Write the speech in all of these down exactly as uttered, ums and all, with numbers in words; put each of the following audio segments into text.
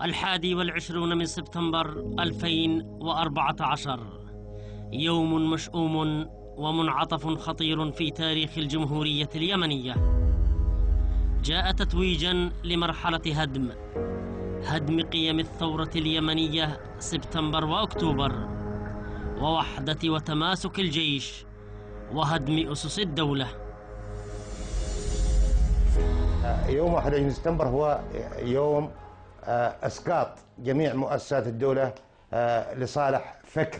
الحادي والعشرون من سبتمبر ألفين وأربعة عشر، يوم مشؤوم ومنعطف خطير في تاريخ الجمهورية اليمنية. جاء تتويجا لمرحلة هدم هدم قيم الثورة اليمنية سبتمبر وأكتوبر، ووحدة وتماسك الجيش، وهدم أسس الدولة. يوم واحد وعشرين سبتمبر هو يوم اسقاط جميع مؤسسات الدولة لصالح فكر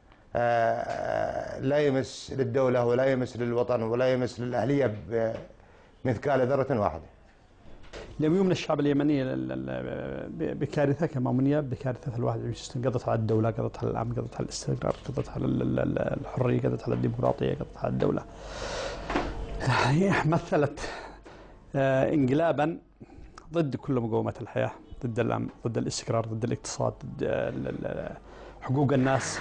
لا يمس للدولة ولا يمس للوطن ولا يمس للأهلية بمثقال ذرة واحدة. لم يمن الشعب اليمني بكارثة كمامونية، بكارثة الواحد وعشرين سبتمبر. قضت على الدولة، قضت على الأمن، قضت على الاستقرار، قضت على الحرية، قضت على الديمقراطية، قضت على الدولة. مثلت انقلابا ضد كل مقومات الحياة، ضد الأمن، ضد الاستقرار، ضد الاقتصاد، ضد حقوق الناس.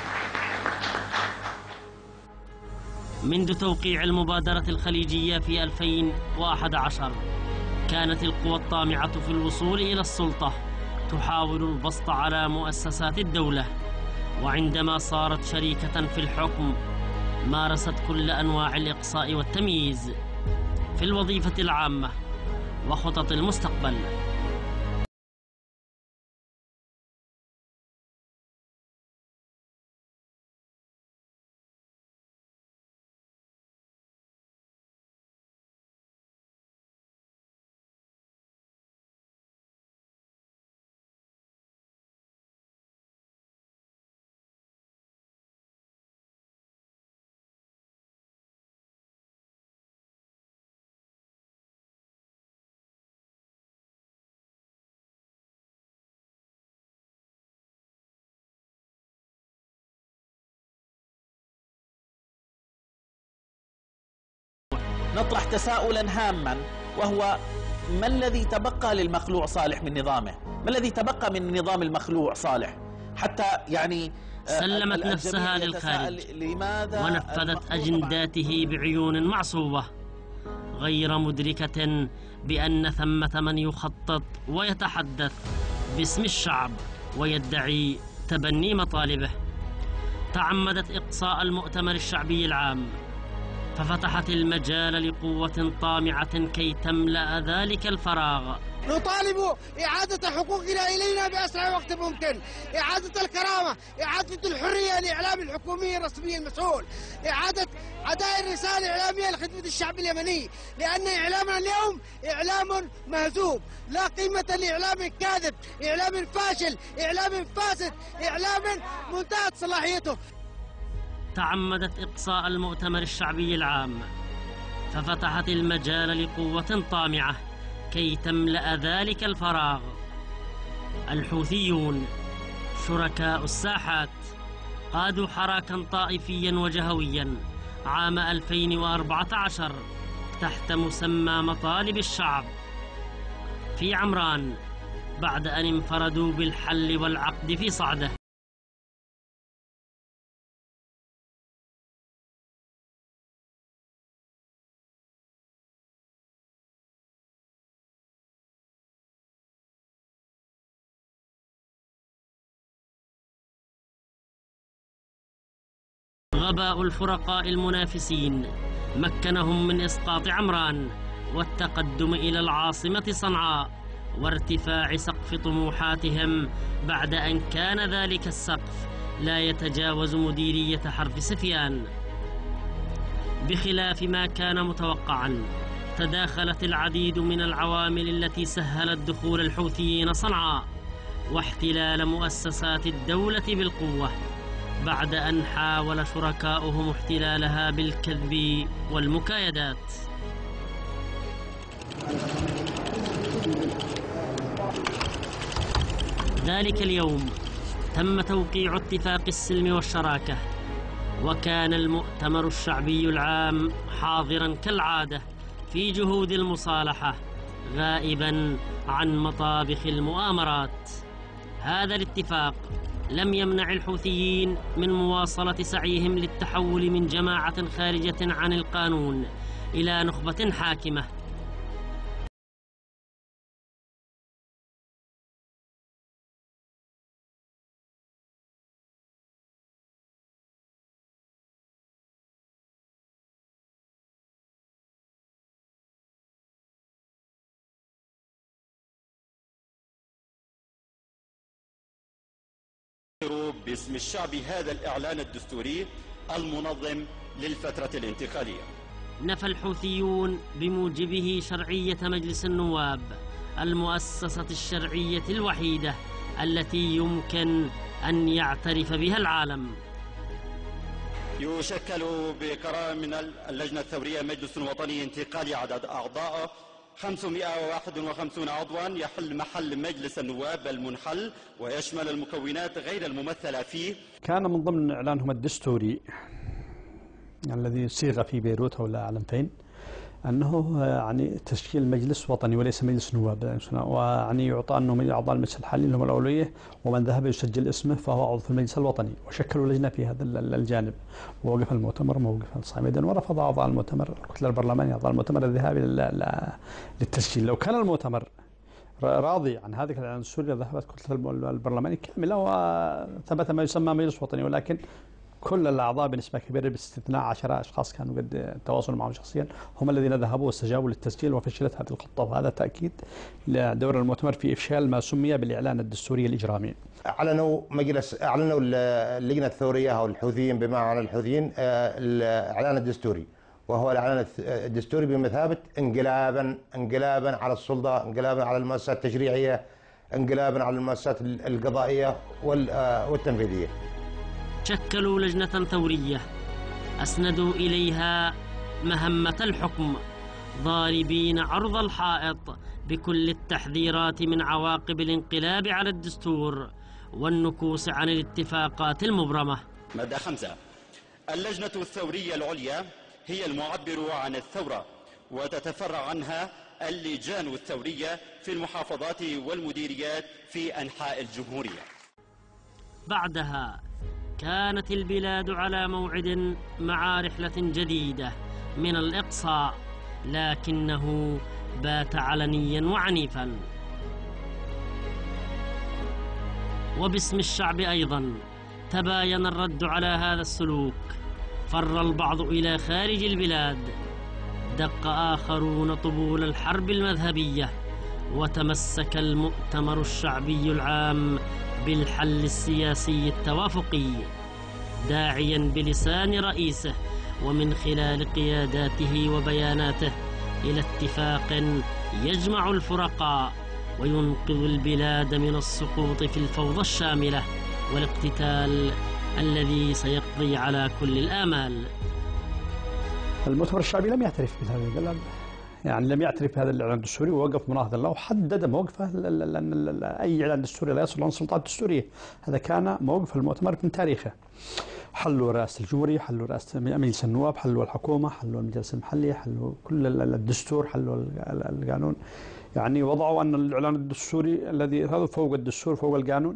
منذ توقيع المبادرة الخليجية في ألفين وأحد عشر كانت القوى الطامعة في الوصول إلى السلطة تحاول البسط على مؤسسات الدولة، وعندما صارت شريكة في الحكم مارست كل أنواع الإقصاء والتمييز في الوظيفة العامة وخطط المستقبل. نطرح تساؤلا هاما، وهو ما الذي تبقى للمخلوع صالح من نظامه؟ ما الذي تبقى من نظام المخلوع صالح؟ حتى يعني سلمت نفسها للخارج ونفذت أجنداته بعيون معصوبة، غير مدركة بأن ثمة من يخطط ويتحدث باسم الشعب ويدعي تبني مطالبه. تعمدت إقصاء المؤتمر الشعبي العام، ففتحت المجال لقوة طامعة كي تملأ ذلك الفراغ. نطالب إعادة حقوقنا إلينا بأسرع وقت ممكن، إعادة الكرامة، إعادة الحرية لإعلام الحكومي الرسمي المسؤول، إعادة أداء الرسالة الإعلامية لخدمة الشعب اليمني، لأن إعلامنا اليوم إعلام مهزوم، لا قيمة لإعلام كاذب، إعلام فاشل، إعلام فاسد، إعلام منتهى صلاحيته. تعمدت إقصاء المؤتمر الشعبي العام، ففتحت المجال لقوة طامعة كي تملأ ذلك الفراغ. الحوثيون شركاء الساحات قادوا حراكا طائفيا وجهويا عام ألفين وأربعة عشر تحت مسمى مطالب الشعب في عمران، بعد أن انفردوا بالحل والعقد في صعده. غباء الفرقاء المنافسين مكنهم من إسقاط عمران والتقدم إلى العاصمة صنعاء وارتفاع سقف طموحاتهم، بعد أن كان ذلك السقف لا يتجاوز مديرية حرف سفيان. بخلاف ما كان متوقعا، تداخلت العديد من العوامل التي سهلت دخول الحوثيين صنعاء واحتلال مؤسسات الدولة بالقوة، بعد أن حاول شركاؤهم احتلالها بالكذب والمكايدات. ذلك اليوم تم توقيع اتفاق السلم والشراكة، وكان المؤتمر الشعبي العام حاضرا كالعادة في جهود المصالحة، غائبا عن مطابخ المؤامرات. هذا الاتفاق لم يمنع الحوثيين من مواصلة سعيهم للتحول من جماعة خارجة عن القانون إلى نخبة حاكمة باسم الشعب هذا الإعلان الدستوري المنظم للفترة الانتقالية. نفى الحوثيون بموجبه شرعية مجلس النواب، المؤسسة الشرعية الوحيدة التي يمكن أن يعترف بها العالم. يشكل بقرار من اللجنة الثورية مجلس وطني انتقالي عدد أعضائه خمسمائة وواحد وخمسين عضوا، يحل محل مجلس النواب المنحل ويشمل المكونات غير الممثلة فيه. كان من ضمن إعلانهم الدستوري الذي صيغ في بيروت ولا أعلم فين أنه يعني تشكيل مجلس وطني وليس مجلس نواب، ويعني يعطى أنه من أعضاء المجلس الحالي لهم الأولوية، ومن ذهب يسجل اسمه فهو عضو في المجلس الوطني، وشكلوا لجنة في هذا الجانب. ووقف المؤتمر موقفا صامدا، ورفض أعضاء المؤتمر الكتلة البرلمانية أعضاء المؤتمر الذهاب للتسجيل. لو كان المؤتمر راضي عن هذا الإعلان السوري ذهبت كتلة البرلمانية كاملة وثبت ما يسمى مجلس وطني، ولكن كل الأعضاء بنسبة كبيرة باستثناء عشرة أشخاص كانوا قد تواصلوا معهم شخصيا هم الذين ذهبوا واستجابوا للتسجيل، وفشلت هذه الخطة، وهذا تأكيد لدور المؤتمر في إفشال ما سمي بالإعلان الدستوري الإجرامي. أعلنوا مجلس أعلنوا اللجنة الثورية أو الحوثيين بمعنى الحوثيين الإعلان الدستوري، وهو الإعلان الدستوري بمثابة انقلابا انقلابا على السلطة، انقلابا على المؤسسات التشريعية، انقلابا على المؤسسات القضائية والتنفيذية. شكلوا لجنة ثورية أسندوا إليها مهمة الحكم، ضاربين عرض الحائط بكل التحذيرات من عواقب الانقلاب على الدستور والنكوص عن الاتفاقات المبرمة. مادة خمسة: اللجنة الثورية العليا هي المعبر عن الثورة، وتتفرع عنها اللجان الثورية في المحافظات والمديريات في أنحاء الجمهورية. بعدها كانت البلاد على موعد مع رحلة جديدة من الإقصاء، لكنه بات علنيا وعنيفا. وباسم الشعب أيضا تباين الرد على هذا السلوك، فر البعض إلى خارج البلاد، دق آخرون طبول الحرب المذهبية، وتمسك المؤتمر الشعبي العام بالحل السياسي التوافقي، داعيا بلسان رئيسه ومن خلال قياداته وبياناته إلى اتفاق يجمع الفرقاء وينقذ البلاد من السقوط في الفوضى الشاملة والاقتتال الذي سيقضي على كل الآمال. المؤتمر الشعبي لم يعترف بهذا، يعني لم يعترف بهذا الإعلان الدستوري، ووقف مناهض له وحدد موقفه لأن أي إعلان دستوري لا يصل عن السلطات الدستورية. هذا كان موقف المؤتمر من تاريخه. حلوا رئاسة الجمهورية، حلوا رئاسة مجلس النواب، حلوا الحكومة، حلوا المجلس المحلي، حلوا كل الدستور، حلوا القانون. يعني وضعوا أن الإعلان الدستوري الذي هذا فوق الدستور فوق القانون،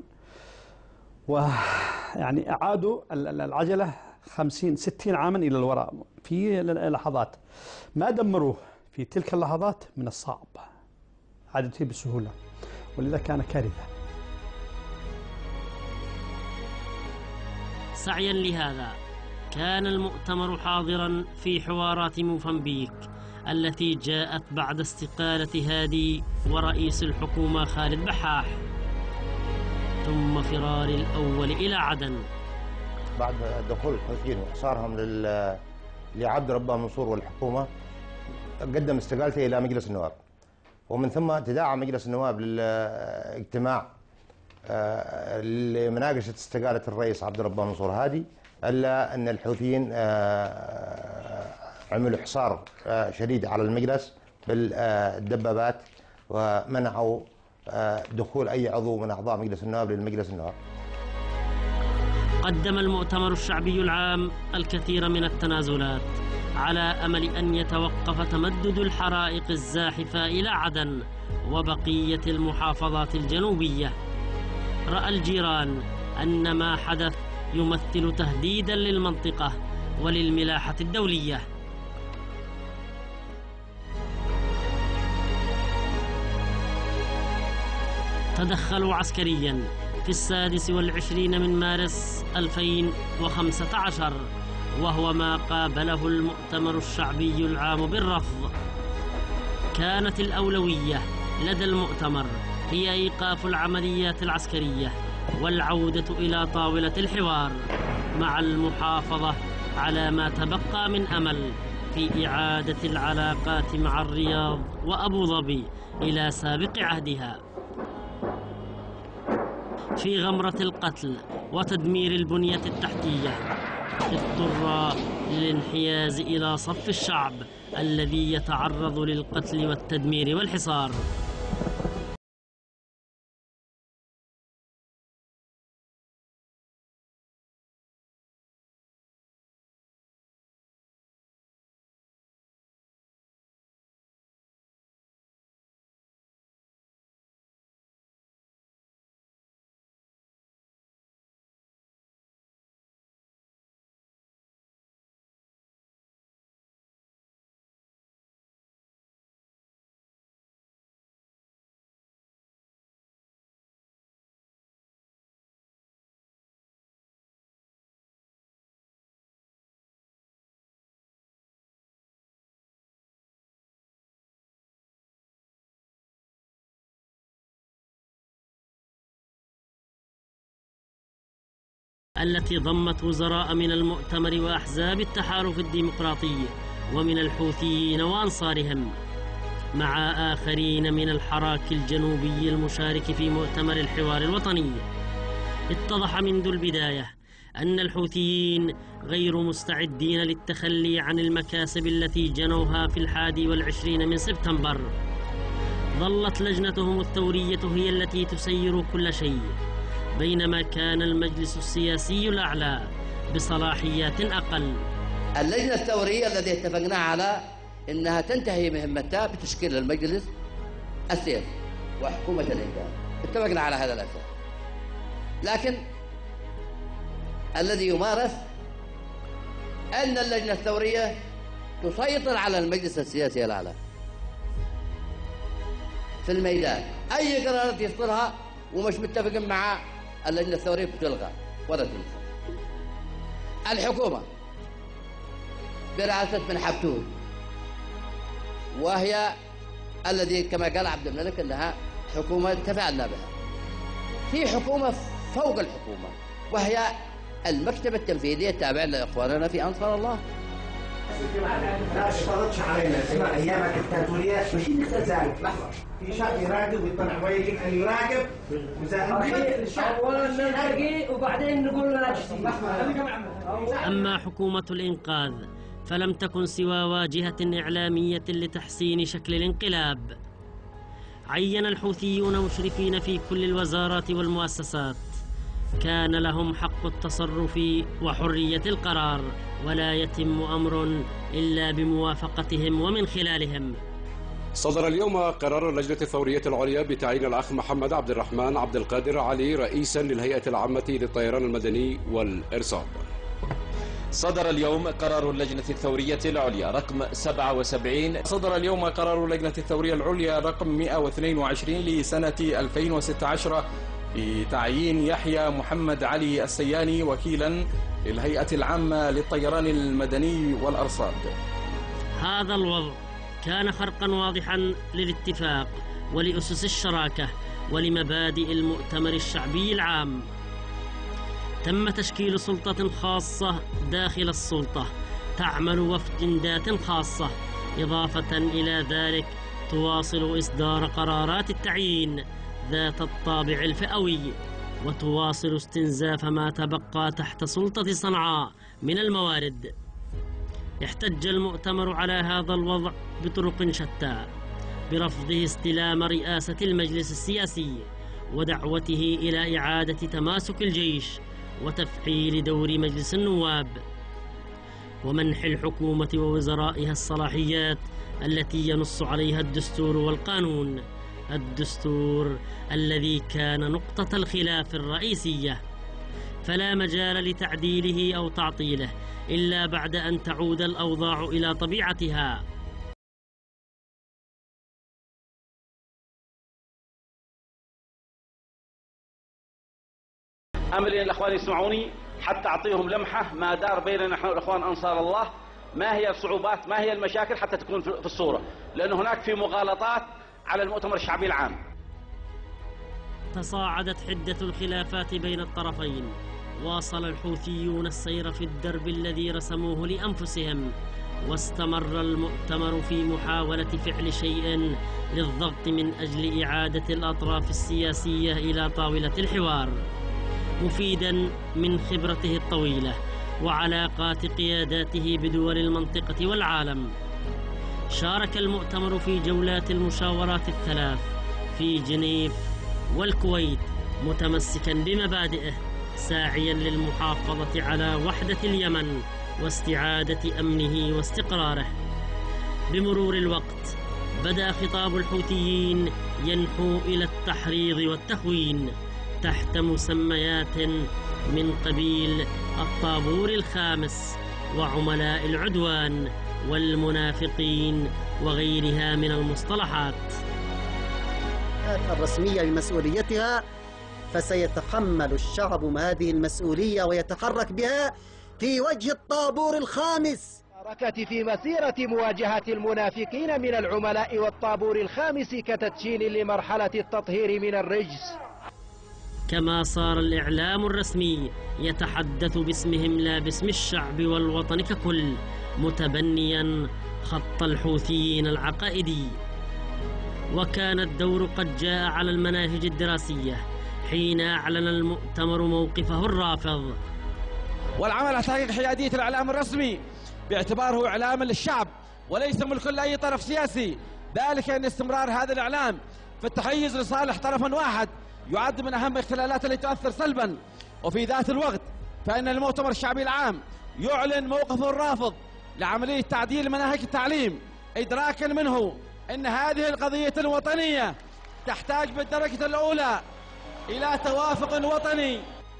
ويعني أعادوا العجلة خمسين ستين عاما إلى الوراء في لحظات. ما دمروه في تلك اللحظات من الصعب عادته بسهولة، ولذا كان كارثة. سعيا لهذا كان المؤتمر حاضرا في حوارات موفنبيك التي جاءت بعد استقالة هادي ورئيس الحكومة خالد بحاح، ثم فرار الأول إلى عدن. بعد دخول الحوثيين وإحصارهم لعبد ربه منصور والحكومة، قدم استقالته إلى مجلس النواب، ومن ثم تداعى مجلس النواب للاجتماع لمناقشة استقالة الرئيس عبد ربه منصور هادي، إلا أن الحوثيين عملوا حصار شديد على المجلس بالدبابات، ومنعوا دخول أي عضو من أعضاء مجلس النواب للمجلس النواب. قدم المؤتمر الشعبي العام الكثير من التنازلات على أمل أن يتوقف تمدد الحرائق الزاحفة إلى عدن وبقية المحافظات الجنوبية. رأى الجيران أن ما حدث يمثل تهديدا للمنطقة وللملاحة الدولية. تدخلوا عسكريا في السادس والعشرين من مارس ألفين وخمسة عشر، وهو ما قابله المؤتمر الشعبي العام بالرفض. كانت الأولوية لدى المؤتمر هي إيقاف العمليات العسكرية والعودة إلى طاولة الحوار مع المحافظة على ما تبقى من أمل في إعادة العلاقات مع الرياض وأبو ظبي إلى سابق عهدها. في غمرة القتل وتدمير البنية التحتية اضطر للانحياز إلى صف الشعب الذي يتعرض للقتل والتدمير والحصار. التي ضمت وزراء من المؤتمر وأحزاب التحالف الديمقراطي ومن الحوثيين وأنصارهم، مع آخرين من الحراك الجنوبي المشارك في مؤتمر الحوار الوطني. اتضح منذ البداية أن الحوثيين غير مستعدين للتخلي عن المكاسب التي جنوها في الحادي والعشرين من سبتمبر. ظلت لجنتهم الثورية هي التي تسير كل شيء، بينما كان المجلس السياسي الأعلى بصلاحيات أقل. اللجنة الثورية التي اتفقنا على أنها تنتهي مهمتها بتشكيل المجلس السياسي وحكومة الإنقاذ، اتفقنا على هذا الأساس. لكن الذي يمارس أن اللجنة الثورية تسيطر على المجلس السياسي الأعلى في الميدان. أي قرارات يصدرها ومش متفق مع اللجنة الثورية بتلغى ولا تنفذ. الحكومة برئاسة بن حبتون، وهي الذي كما قال عبد الملك أنها حكومة تفاعلنا بها. في حكومة فوق الحكومة وهي المكتب التنفيذي التابع لإخواننا في أنصار الله. لا اشترطش علينا اسمع ايامك التنفيذيه مش انك تزال لحظه في شاب يراقب ويطلع ويجب ان يراقب اولا نرقي وبعدين نقول لا تشتي. أما حكومة الإنقاذ فلم تكن سوى واجهة إعلامية لتحسين شكل الانقلاب. عين الحوثيون مشرفين في كل الوزارات والمؤسسات، كان لهم حق التصرف وحرية القرار، ولا يتم أمر إلا بموافقتهم ومن خلالهم. صدر اليوم قرار اللجنة الثورية العليا بتعيين الأخ محمد عبد الرحمن عبد القادر علي رئيسا للهيئة العامة للطيران المدني والإرصاد. صدر اليوم قرار اللجنة الثورية العليا رقم سبعة وسبعين. صدر اليوم قرار اللجنة الثورية العليا رقم مئة واثنين وعشرين لسنة ألفين وستة عشر بتعيين يحيى محمد علي السياني وكيلا للهيئة العامة للطيران المدني والأرصاد. هذا الوضع كان خرقا واضحا للاتفاق ولأسس الشراكة ولمبادئ المؤتمر الشعبي العام. تم تشكيل سلطة خاصة داخل السلطة تعمل وفدات خاصة، إضافة إلى ذلك تواصل إصدار قرارات التعيين ذات الطابع الفئوي، وتواصل استنزاف ما تبقى تحت سلطة صنعاء من الموارد. احتج المؤتمر على هذا الوضع بطرق شتى، برفضه استلام رئاسة المجلس السياسي ودعوته إلى إعادة تماسك الجيش وتفعيل دور مجلس النواب، ومنح الحكومة ووزرائها الصلاحيات التي ينص عليها الدستور والقانون، الدستور الذي كان نقطة الخلاف الرئيسية، فلا مجال لتعديله أو تعطيله إلا بعد أن تعود الأوضاع إلى طبيعتها. أمل أن الأخوان يسمعوني حتى أعطيهم لمحة ما دار بيننا نحن الأخوان أنصار الله، ما هي الصعوبات، ما هي المشاكل، حتى تكون في الصورة، لأن هناك في مغالطات على المؤتمر الشعبي العام. تصاعدت حدة الخلافات بين الطرفين، واصل الحوثيون السير في الدرب الذي رسموه لأنفسهم، واستمر المؤتمر في محاولة فعل شيء للضغط من أجل إعادة الأطراف السياسية إلى طاولة الحوار، مفيدا من خبرته الطويلة وعلاقات قياداته بدول المنطقة والعالم. شارك المؤتمر في جولات المشاورات الثلاث في جنيف والكويت، متمسكا بمبادئه، ساعيا للمحافظة على وحدة اليمن واستعادة أمنه واستقراره. بمرور الوقت بدأ خطاب الحوثيين ينحو إلى التحريض والتخوين تحت مسميات من قبيل الطابور الخامس وعملاء العدوان والمنافقين وغيرها من المصطلحات. الرسمية بمسؤوليتها، فسيتحمل الشعب هذه المسؤولية ويتحرك بها في وجه الطابور الخامس. شاركت في مسيرة مواجهة المنافقين من العملاء والطابور الخامس كتدشين لمرحلة التطهير من الرجس. كما صار الإعلام الرسمي يتحدث باسمهم لا باسم الشعب والوطن ككل، متبنيا خط الحوثيين العقائدي. وكان الدور قد جاء على المناهج الدراسية حين أعلن المؤتمر موقفه الرافض. والعمل على تحقيق حيادية الإعلام الرسمي باعتباره إعلاما للشعب وليس ملكا لأي طرف سياسي، ذلك أن استمرار هذا الإعلام في التحيز لصالح طرف واحد يعد من أهم الاختلالات التي تؤثر سلبا. وفي ذات الوقت فإن المؤتمر الشعبي العام يعلن موقفه الرافض لعملية تعديل مناهج التعليم، إدراكا منه أن هذه القضية الوطنية تحتاج بالدرجة الأولى إلى توافق وطني.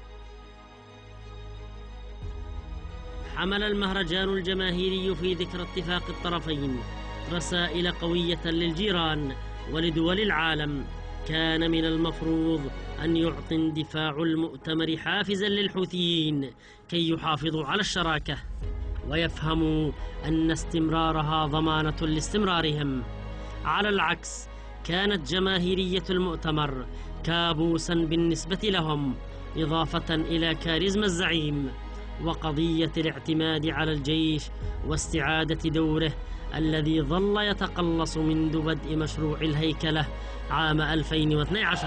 حمل المهرجان الجماهيري في ذكرى اتفاق الطرفين رسائل قوية للجيران ولدول العالم. كان من المفروض أن يعطي اندفاع المؤتمر حافزا للحوثيين كي يحافظوا على الشراكة ويفهموا أن استمرارها ضمانة لاستمرارهم. على العكس، كانت جماهيرية المؤتمر كابوسا بالنسبة لهم، إضافة إلى كاريزما الزعيم وقضية الاعتماد على الجيش واستعادة دوره الذي ظل يتقلص منذ بدء مشروع الهيكلة عام ألفين واثني عشر.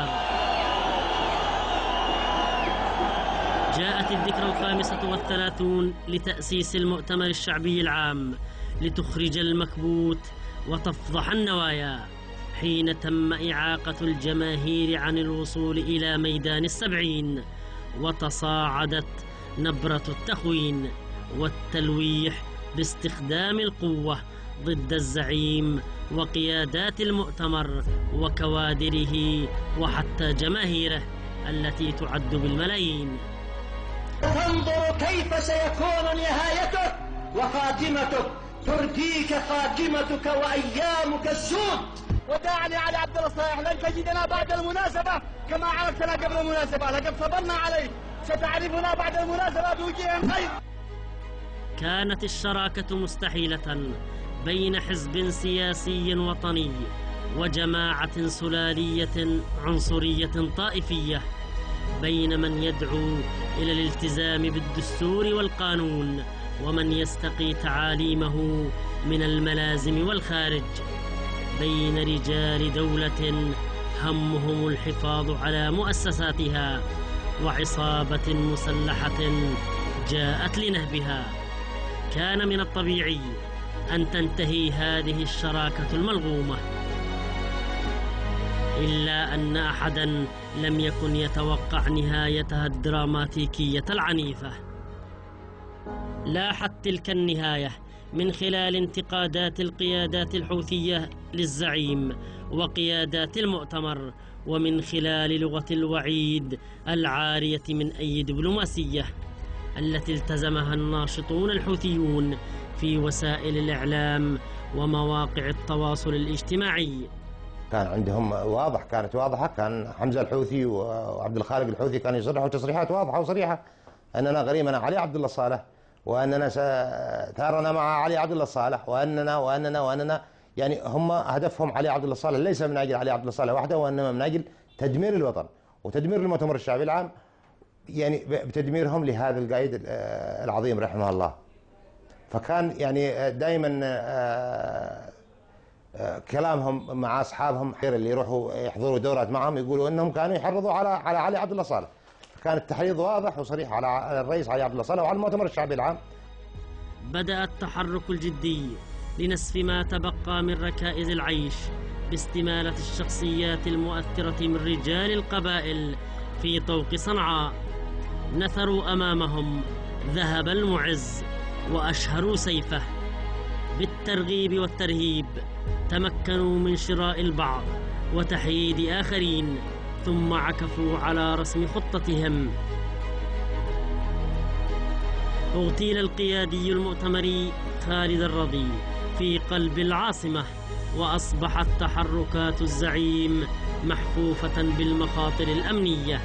جاءت الذكرى الخامسة والثلاثون لتأسيس المؤتمر الشعبي العام لتخرج المكبوت وتفضح النوايا، حين تم إعاقة الجماهير عن الوصول إلى ميدان السبعين، وتصاعدت نبرة التخوين والتلويح باستخدام القوة ضد الزعيم وقيادات المؤتمر وكوادره وحتى جماهيره التي تعد بالملايين. تنظر كيف سيكون نهايتك وخاتمتك، ترضيك خاتمتك وأيامك السود. وداعني علي عبد الله صالح، لن تجدنا بعد المناسبة كما عرفتنا قبل المناسبة، لقد صبرنا عليك، ستعرفنا بعد المناسبة بوجه خير. كانت الشراكة مستحيلة بين حزب سياسي وطني وجماعة سلالية عنصرية طائفية، بين من يدعو إلى الالتزام بالدستور والقانون ومن يستقي تعاليمه من الملازم والخارج، بين رجال دولة همهم الحفاظ على مؤسساتها وعصابة مسلحة جاءت لنهبها. كان من الطبيعي أن تنتهي هذه الشراكة الملغومة، إلا أن أحدا لم يكن يتوقع نهايتها الدراماتيكية العنيفة. لاحت تلك النهاية من خلال انتقادات القيادات الحوثية للزعيم وقيادات المؤتمر، ومن خلال لغة الوعيد العارية من أي دبلوماسية التي التزمها الناشطون الحوثيون في وسائل الإعلام ومواقع التواصل الاجتماعي. كان عندهم واضح، كانت واضحة، كان حمزة الحوثي وعبد الخالق الحوثي كانوا يصرحوا تصريحات واضحة وصريحة أننا غريمنا علي عبد الله صالح، وأننا ثارنا مع علي عبد الله صالح، وأننا وأننا وأننا يعني هم هدفهم علي عبد الله صالح ليس من أجل علي عبد الله صالح وحده، وإنما من أجل تدمير الوطن. وتدمير المؤتمر الشعبي العام يعني بتدميرهم لهذا القائد العظيم رحمه الله. فكان يعني دائما كلامهم مع اصحابهم اللي يروحوا يحضروا دورات معهم يقولوا انهم كانوا يحرضوا على على علي عبد الله صالح. كان التحريض واضح وصريح على الرئيس علي عبد الله صالح وعلى المؤتمر الشعبي العام. بدأ التحرك الجدي لنسف ما تبقى من ركائز العيش باستمالة الشخصيات المؤثرة من رجال القبائل في طوق صنعاء. نثروا أمامهم ذهب المعز وأشهروا سيفه. بالترغيب والترهيب تمكنوا من شراء البعض وتحييد آخرين، ثم عكفوا على رسم خطتهم. اغتيل القيادي المؤتمري خالد الرضي في قلب العاصمة، وأصبحت تحركات الزعيم محفوفة بالمخاطر الأمنية.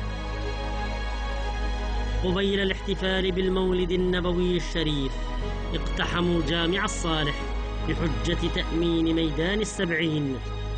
قبيل الاحتفال بالمولد النبوي الشريف اقتحموا جامع الصالح بحجة تأمين ميدان السبعين.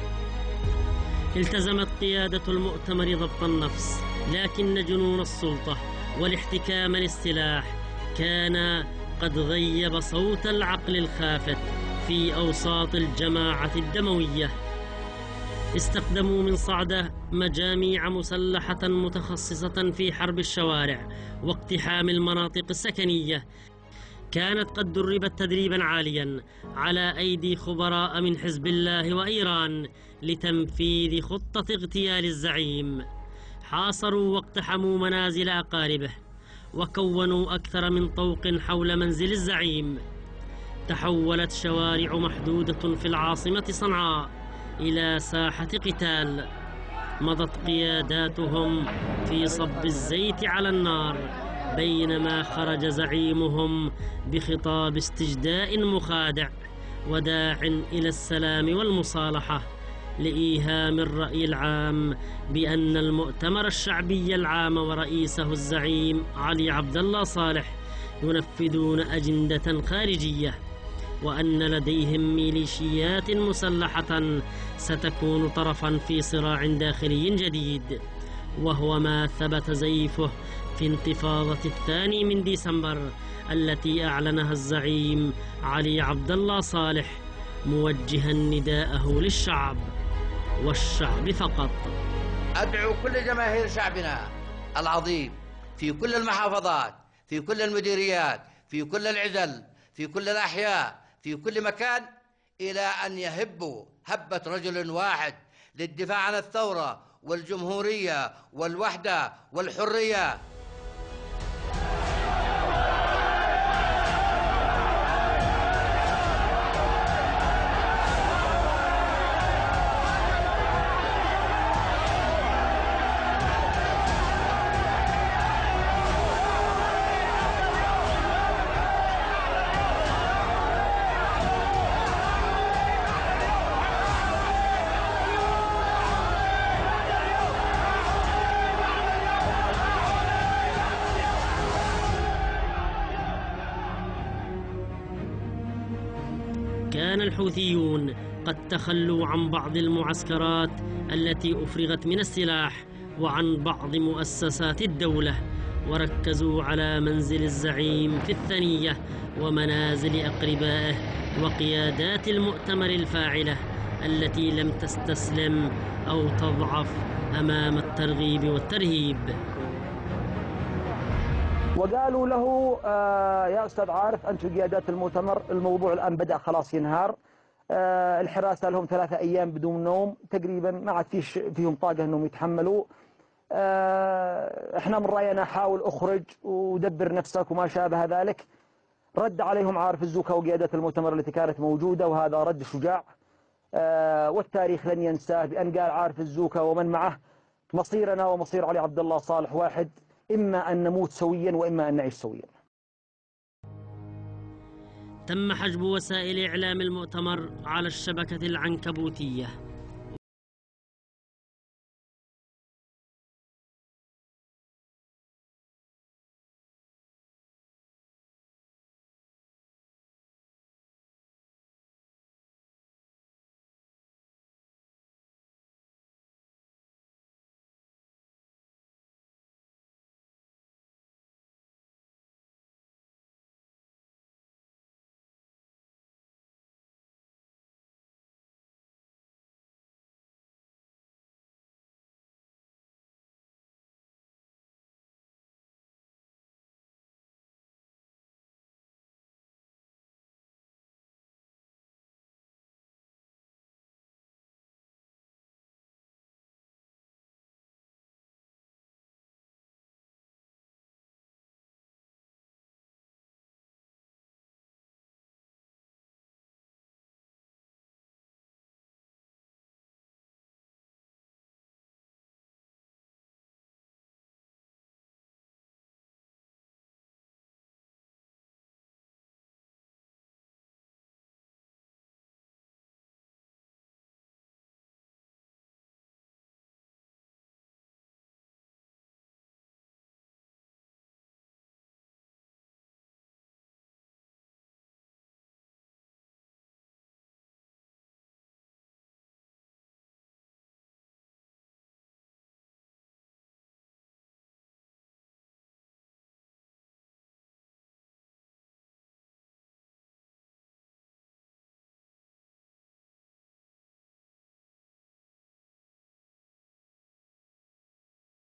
التزمت قيادة المؤتمر ضبط النفس، لكن جنون السلطة والاحتكام للسلاح كان قد غيب صوت العقل الخافت في أوساط الجماعة الدموية. استخدموا من صعدة مجاميع مسلحة متخصصة في حرب الشوارع واقتحام المناطق السكنية. كانت قد دربت تدريبا عاليا على أيدي خبراء من حزب الله وإيران لتنفيذ خطة اغتيال الزعيم. حاصروا واقتحموا منازل أقاربه وكونوا أكثر من طوق حول منزل الزعيم. تحولت شوارع محدودة في العاصمة صنعاء إلى ساحة قتال. مضت قياداتهم في صب الزيت على النار بينما خرج زعيمهم بخطاب استجداء مخادع وداع إلى السلام والمصالحة لإيهام الرأي العام بأن المؤتمر الشعبي العام ورئيسه الزعيم علي عبد الله صالح ينفذون أجندة خارجية، وأن لديهم ميليشيات مسلحة ستكون طرفا في صراع داخلي جديد، وهو ما ثبت زيفه في انتفاضة الثاني من ديسمبر التي أعلنها الزعيم علي عبد الله صالح موجها نداءه للشعب والشعب فقط. أدعو كل جماهير شعبنا العظيم في كل المحافظات، في كل المديريات، في كل العزل، في كل الأحياء، في كل مكان، إلى أن يهبوا هبة رجل واحد للدفاع عن الثورة والجمهورية والوحدة والحرية. كان الحوثيون قد تخلوا عن بعض المعسكرات التي أفرغت من السلاح وعن بعض مؤسسات الدولة، وركزوا على منزل الزعيم في الثنية ومنازل أقربائه وقيادات المؤتمر الفاعلة التي لم تستسلم أو تضعف أمام الترغيب والترهيب. وقالوا له آه يا أستاذ عارف أنتم قيادات المؤتمر الموضوع الآن بدأ خلاص ينهار، آه الحراسة لهم ثلاثة أيام بدون نوم تقريبا، ما عاد فيش فيهم طاقة أنهم يتحملوا، آه إحنا من رأينا حاول أخرج ودبر نفسك وما شابه ذلك. رد عليهم عارف الزوكا وقيادات المؤتمر التي كانت موجودة، وهذا رد شجاع آه والتاريخ لن ينساه، بأن قال عارف الزوكا ومن معه مصيرنا ومصير علي عبد الله صالح واحد، إما أن نموت سويا وإما أن نعيش سويا. تم حجب وسائل إعلام المؤتمر على الشبكة العنكبوتية.